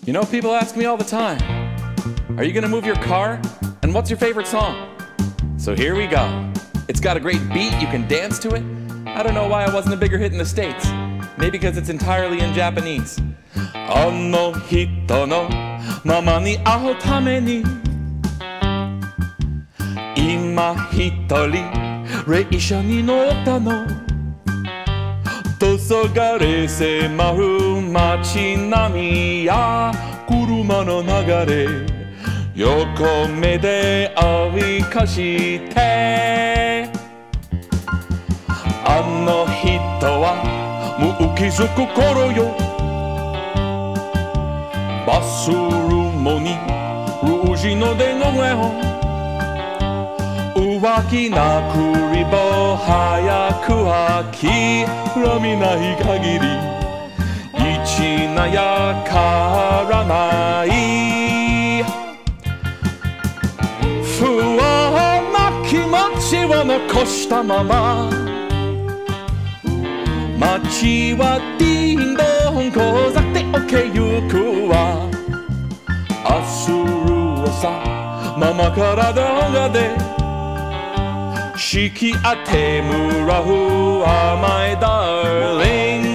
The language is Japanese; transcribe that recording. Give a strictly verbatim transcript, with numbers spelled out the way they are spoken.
You know, people ask me all the time, are you gonna move your car? And what's your favorite song? So here we go. It's got a great beat, you can dance to it. I don't know why it wasn't a bigger hit in the States. Maybe because it's entirely in Japanese. あの人のままに会うために今一人列車に乗ったの黄昏迫る街並みや車の流れ横目で追いかしてあの人は無傷心よバスルームにルージの伝言を浮気なくりぼ早く諦めない限り一なやからない不安な気持ちを残したまま街はディンドンこざっておけゆくわ明日る朝ママから動画で敷き当てもらう Oh my darling